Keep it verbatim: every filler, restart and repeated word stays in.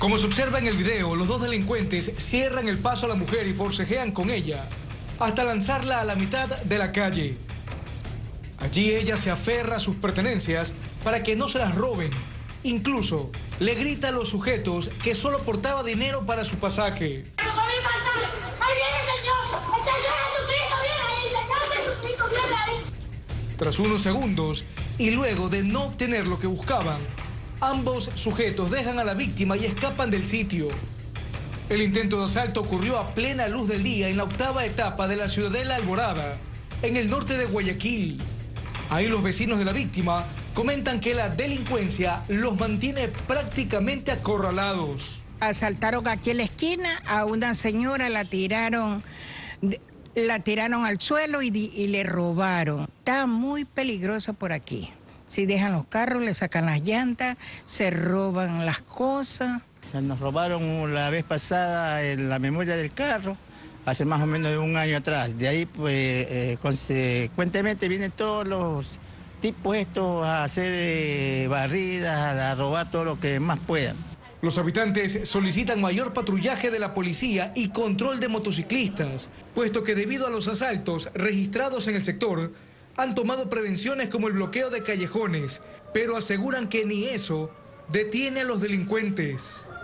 Como se observa en el video, los dos delincuentes cierran el paso a la mujer y forcejean con ella hasta lanzarla a la mitad de la calle. Allí ella se aferra a sus pertenencias para que no se las roben. Incluso le grita a los sujetos que solo portaba dinero para su pasaje. Tras unos segundos y luego de no obtener lo que buscaban, ambos sujetos dejan a la víctima y escapan del sitio. El intento de asalto ocurrió a plena luz del día en la octava etapa de la Ciudadela Alborada, en el norte de Guayaquil. Ahí los vecinos de la víctima comentan que la delincuencia los mantiene prácticamente acorralados. Asaltaron aquí en la esquina a una señora, la tiraron, la tiraron al suelo y, y le robaron. Está muy peligroso por aquí. Si dejan los carros, le sacan las llantas, se roban las cosas. Nos robaron la vez pasada en la memoria del carro, hace más o menos de un año atrás. De ahí, pues, eh, consecuentemente vienen todos los tipos estos a hacer eh, barridas, a robar todo lo que más puedan. Los habitantes solicitan mayor patrullaje de la policía y control de motociclistas, puesto que debido a los asaltos registrados en el sector, han tomado prevenciones como el bloqueo de callejones, pero aseguran que ni eso detiene a los delincuentes.